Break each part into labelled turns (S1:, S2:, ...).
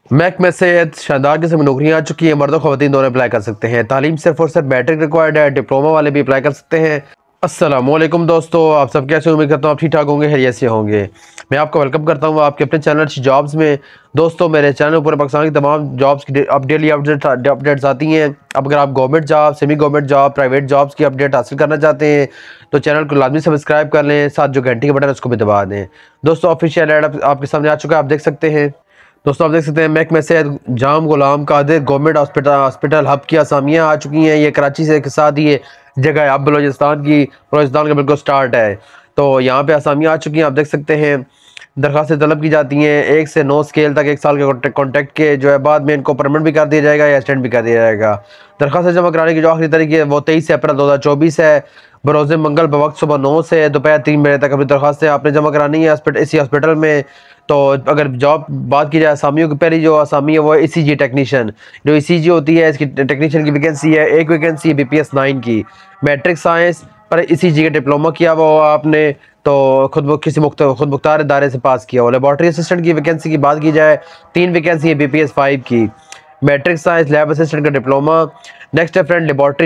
S1: محکمہ صحت شاندار قسم کی نوکریاں آ چکی ہیں، مرد و خواتین دونوں اپلائی کر سکتے ہیں۔ تعلیم صرف اور صرف میٹرک ریکوائرڈ ہے، ڈپلوما والے بھی اپلائی کر سکتے ہیں۔ السلام علیکم دوستو، آپ سب کیسے؟ امید کرتا ہوں آپ ٹھیک ٹھاک ہوں گے، خیریت سے ہوں گے۔ میں آپ کو ویلکم کرتا ہوں آپ کے اپنے چینل جابز میں۔ دوستو میرے چینل میں پورے پاکستان کی تمام جابز کی ڈیلی اپڈیٹس آتی ہیں۔ اب اگر آپ government job, semi government job, private jobs کی اپڈیٹ حاصل کرنا چاہتے ہیں تو چینل کو لازمی سبسکرائب کر لیں، ساتھ جو گھنٹی کا بٹن ہے اس کو بھی دبا دیں۔ دوستو آفیشیل ایڈ آپ کے سامنے آ چکا ہے، آپ دیکھ سکتے ہیں۔ دوستو آپ دیکھ سکتے ہیں محکمہ صحت جام Ghulam Qadir government hospital hub کی اسامیاں آ چکی ہیں۔ یہ کراچی سے کے ساتھ یہ جگہ ہے، اب بلوچستان کا بالکل سٹارٹ ہے، تو یہاں پہ اسامیاں آ چکی ہیں، آپ دیکھ سکتے ہیں۔ درخواستیں طلب کی جاتی ہیں 1 سے 9 اسکیل تک، 1 سال کے کانٹیکٹ کے جو ہے بعد میں ان کو پرمنٹ بھی کر دیا جائے گا یا ایکسٹینڈ بھی کر دیا جائے گا۔ درخواستیں جمع کرانے کی جو آخری تاریخ ہے وہ 23 اپریل 2024 ہے، بروز منگل بوقت صبح 9 سے دوپہر 3 بجے تک اپنی درخواستیں آپ نے جمع کرانی ہے اسی ہاسپٹل میں۔ تو اگر جاب بات کی جائے اسامیوں کی، پہلی جو اسامی ہے وہ ECG ٹیکنیشین، جو ECG ہوتی ہے اس کی ٹیکنیشین کی ویکینسی ہے، ایک ویکینسی ہے BPS 9 کی، میٹرک سائنس پر ECG کا ڈپلوما کیا ہوا ہو آپ نے تو خود مختار ادارے سے پاس کیا ہو۔ لیبارٹری اسسٹنٹ کی ویکینسی کی بات کی جائے 3 ویکینسی ہے BPS 5 کی، میٹرک سائنس لیب اسسٹنٹ کا ڈپلوما۔ نیکسٹ ہے فرینڈ لیبارٹری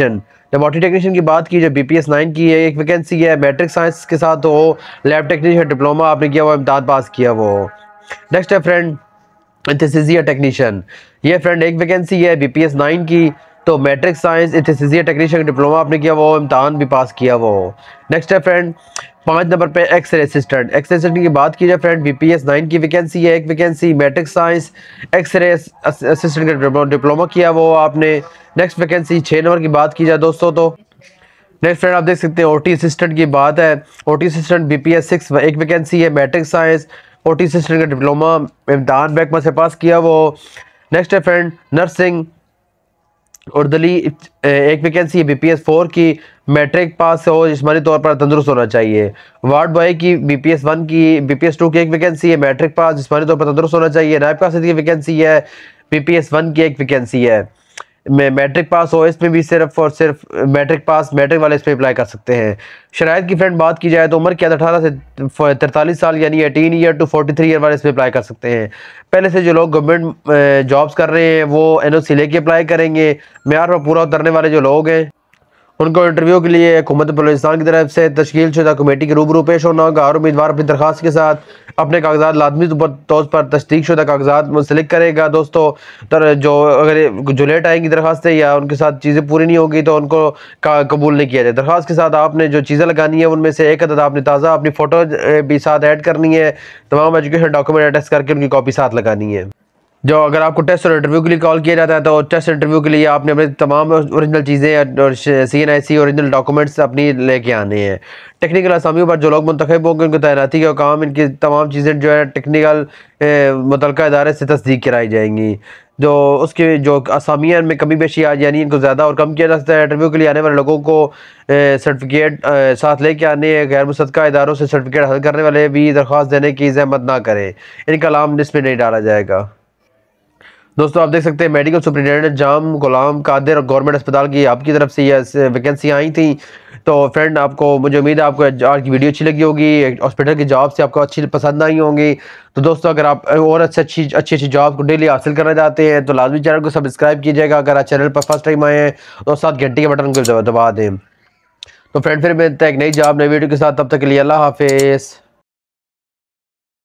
S1: ٹیکنیشین کی بات کی جو BPS 9 کی ہے، ایک ویکینسی ہے، میٹرک سائنس کے ساتھ ہو، لیب ٹیکنیشین ڈپلوما آپ نے کیا ہوا، امتحان پاس کیا وہ۔ نیکسٹ ہے فرینڈ انتھیسیزیا ٹیکنیشین، یہ فرینڈ ایک ویکینسی ہے BPS 9 کی، تو matric science anaesthesia technician diploma آپ نے کیا وہ، امتحان بھی پاس کیا وہ۔ نیکسٹ ہے فرینڈ 5 نمبر پہ ایکس رے اسسٹنٹ کی بات کی جائے فرینڈ BPS 9 کی ویکینسی ہے، ایک vacancy matric science X ray assistant کا ڈپلوما کیا وہ آپ نے۔ نیکسٹ ویکینسی 6 نمبر کی بات کی جائے دوستو تو نیکسٹ فرینڈ آپ دیکھ سکتے ہیں OT اسسٹنٹ کی بات ہے، OT اسسٹنٹ BPS 6 ایک ویکینسی ہے، میٹرک سائنس OT اسسٹنٹ کا ڈپلوما، امتحان محکمہ سے پاس کیا وہ۔ نیکسٹ ہے فرینڈ نرسنگ اردلی، ایک ویکینسی ہے BPS 4 کی، میٹرک پاس ہو، جسمانی طور پر تندرست ہونا چاہیے۔ وارڈ بوائے کی BPS 1 کی، BPS 2 کی ایک ویکینسی ہے، میٹرک پاس، جسمانی طور پر تندرست ہونا چاہیے۔ نائب قاصد کی ویکینسی ہے، BPS 1 کی ایک ویکینسی ہے، میٹرک پاس ہو، اس میں بھی صرف اور صرف میٹرک والے اس پہ اپلائی کر سکتے ہیں۔ شرائط کی فرینڈ بات کی جائے تو عمر قید 18 سے 43 سال یعنی 18 ایئر ٹو 43 ایئر والے اس پہ اپلائی کر سکتے ہیں۔ پہلے سے جو لوگ گورنمنٹ جابز کر رہے ہیں وہ NOC لے کے اپلائی کریں گے۔ معیار پر پورا اترنے والے جو لوگ ہیں ان کو انٹرویو کے لیے حکومت بلوچستان کی طرف سے تشکیل شدہ کمیٹی کے روبرو پیش ہونا ہوگا۔ ہر امیدوار اپنی درخواست کے ساتھ اپنے کاغذات لازمی طور پر تصدیق شدہ کاغذات منسلک کرے گا دوستو۔ جو لیٹ آئیں گی درخواستیں یا ان کے ساتھ چیزیں پوری نہیں ہوگی تو ان کو قبول نہیں کیا جائے۔ درخواست کے ساتھ آپ نے جو چیزیں لگانی ہیں ان میں سے ایک عدد آپ نے تازہ اپنی فوٹو بھی ساتھ ایڈ کرنی ہے، تمام ایجوکیشن ڈاکومنٹ اٹیچ کر کے ان کی کاپی ساتھ لگانی ہے۔ جو اگر آپ کو ٹیسٹ اور انٹرویو کے لیے کال کیا جاتا ہے تو ٹیسٹ انٹرویو کے لیے آپ نے اپنے تمام اوریجنل چیزیں اور CNIC اوریجنل ڈاکومنٹس اپنی لے کے آنے ہیں۔ ٹیکنیکل اسامیوں پر جو لوگ منتخب ہوں گے ان کو تعیناتی کا کام، ان کی تمام چیزیں جو ہے ٹیکنیکل متعلقہ ادارے سے تصدیق کرائی جائیں گی۔ جو اس کے جو اسامیاں میں کمی بیشی یعنی ان کو زیادہ اور کم کیا جا سکتا ہے۔ انٹرویو کے لیے آنے والے لوگوں کو سرٹیفکیٹ ساتھ لے کے آنے ہیں۔ غیر مصدقہ اداروں سے سرٹیفکیٹ حاصل کرنے والے بھی درخواست دینے کی زحمت نہ کریں، ان کا نام لسٹ میں نہیں ڈالا جائے گا۔ دوستو آپ دیکھ سکتے ہیں میڈیکل سپرنٹینڈنٹ جام غلام قادر اور گورنمنٹ اسپتال کی آپ کی طرف سے یہ ویکینسی آئی تھیں۔ تو فرینڈ آپ کو مجھے امید ہے آپ کو آج کی ویڈیو اچھی لگی ہوگی، ہاسپٹل کی جاب سے آپ کو اچھی پسند آئی ہوں گی۔ تو دوستو اگر آپ اور اچھی جاب کو ڈیلی حاصل کرنا چاہتے ہیں تو لازمی چینل کو سبسکرائب کیجیے گا۔ اگر آپ چینل پر فرسٹ ٹائم آئے ہیں تو ساتھ گھنٹی کے بٹن کو دبا دیں۔ تو فرینڈ پھر ملتے ہیں ایک نئی جاب نئی ویڈیو کے ساتھ، تب تک کے لیے اللہ حافظ۔